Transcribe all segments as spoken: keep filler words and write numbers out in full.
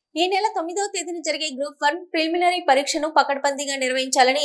ఈ నెల తొమ్మిదవ తేదీన జరిగే గ్రూప్ వన్ ప్రిలిమినరీ పరీక్షను పకడ్బందీగా నిర్వహించాలని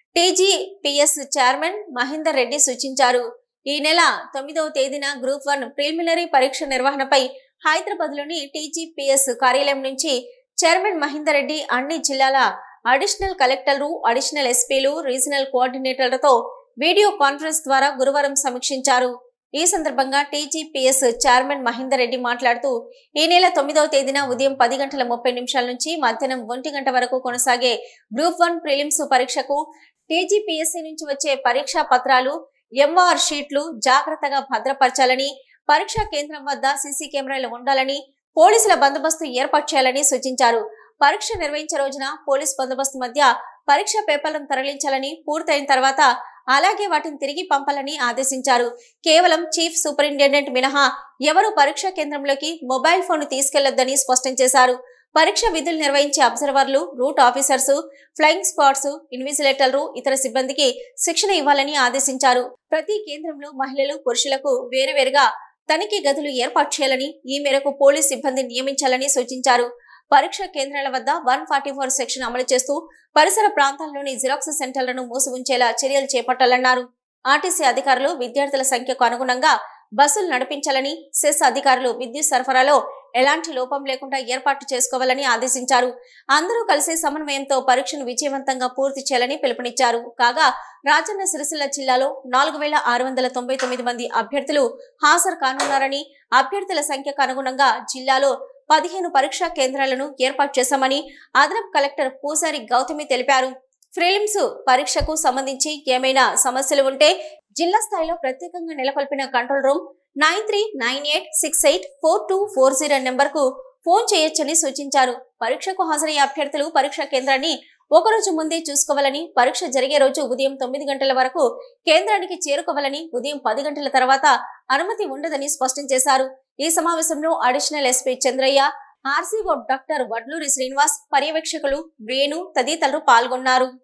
టీజీపీఎస్ చైర్మన్ మహేందర్ రెడ్డి సూచించారు. ఈ నెల తొమ్మిదవ తేదీన గ్రూప్ వన్ ప్రిలిమినరీ పరీక్ష నిర్వహణపై హైదరాబాద్లోని టీజీపీఎస్ కార్యాలయం నుంచి చైర్మన్ మహేందర్ రెడ్డి అన్ని జిల్లాల అడిషనల్ కలెక్టర్లు, అడిషనల్ ఎస్పీలు, రీజనల్ కోఆర్డినేటర్లతో వీడియో కాన్ఫరెన్స్ ద్వారా గురువారం సమీక్షించారు. ఈ సందర్భంగా టీజీపీఎస్ చైర్మన్ మహేందర్ రెడ్డి మాట్లాడుతూ, ఈ నెల తొమ్మిదవ తేదీన ఉదయం పది గంటల ముప్పై నిమిషాల నుంచి మధ్యాహ్నం ఒంటి గంట వరకు కొనసాగే గ్రూప్ వన్ ప్రిలిమ్స్ పరీక్షకు టీజీపీఎస్సీ నుంచి వచ్చే పరీక్షా పత్రాలు, ఎంఆర్ షీట్లు జాగ్రత్తగా భద్రపరచాలని, పరీక్షా కేంద్రం వద్ద సీసీ కెమెరాలు ఉండాలని, పోలీసుల బందోబస్తు ఏర్పాటు చేయాలని సూచించారు. పరీక్ష నిర్వహించే రోజున పోలీస్ బందోబస్తు మధ్య పరీక్ష పేపర్లను తరలించాలని, పూర్తయిన తర్వాత అలాగే వాటిని తిరిగి పంపాలని ఆదేశించారు. కేవలం చీఫ్ సూపరింటెండెంట్ మినహా ఎవరు పరీక్షా కేంద్రంలోకి మొబైల్ ఫోన్ తీసుకెళ్లొద్దని స్పష్టం చేశారు. పరీక్ష విధులు నిర్వహించే అబ్జర్వర్లు, రూట్ ఆఫీసర్స్, ఫ్లయింగ్ స్క్వాడ్స్, ఇన్విజిలేటర్లు, ఇతర సిబ్బందికి శిక్షణ ఇవ్వాలని ఆదేశించారు. ప్రతి కేంద్రంలో మహిళలు, పురుషులకు వేరువేరుగా తనిఖీ గదులు ఏర్పాటు చేయాలని, ఈ మేరకు పోలీస్ సిబ్బంది నియమించాలని సూచించారు. పరీక్షా కేంద్రాల వద్ద వన్ ఫార్టీ ఫోర్ సెక్షన్ అమలు చేస్తూ పరిసర ప్రాంతాల్లోని జిరాక్స్ సెంటర్లను మూసి ఉంచేలా చర్యలు చేపట్టాలన్నారు. ఆర్టీసీ అధికారులు విద్యార్థుల సంఖ్యకు అనుగుణంగా బస్సులు నడిపించాలని, సెస్ అధికారులు విద్యుత్ సరఫరాలో ఎలాంటి లోపం లేకుండా ఏర్పాటు చేసుకోవాలని ఆదేశించారు. అందరూ కలిసి సమన్వయంతో పరీక్షను విజయవంతంగా పూర్తి చేయాలని పిలుపునిచ్చారు. కాగా రాజన్న సిరిసిల్ల జిల్లాలో నాలుగు వేల ఆరు వందల తొంభై తొమ్మిది మంది అభ్యర్థులు హాజరు కానున్నారని, అభ్యర్థుల సంఖ్యకు అనుగుణంగా జిల్లాలో పదిహేను పరీక్షా కేంద్రాలను ఏర్పాటు చేశామని అదనపు కలెక్టర్ పూజారి గౌతమి తెలిపారు. ప్రిలిమ్స్ పరీక్షకు సంబంధించి ఏమైనా సమస్యలు ఉంటే జిల్లా స్థాయిలో ప్రత్యేకంగా నెలకొల్పిన control room nine three nine eight six eight four two four zero number కు ఫోన్ చేయొచ్చని సూచించారు. పరీక్షకు హాజరయ్యే అభ్యర్థులు పరీక్షా కేంద్రాన్ని ఒకరోజు ముందే చూసుకోవాలని, పరీక్ష జరిగే రోజు ఉదయం తొమ్మిది గంటల వరకు కేంద్రానికి చేరుకోవాలని, ఉదయం పది గంటల తర్వాత అనుమతి ఉండదని స్పష్టం చేశారు. ఈ సమావేశంలో additional SP Chandraiah, RCO doctor Vadluri Srinivas, పర్యవేక్షకులు వేణు తదితరులు పాల్గొన్నారు.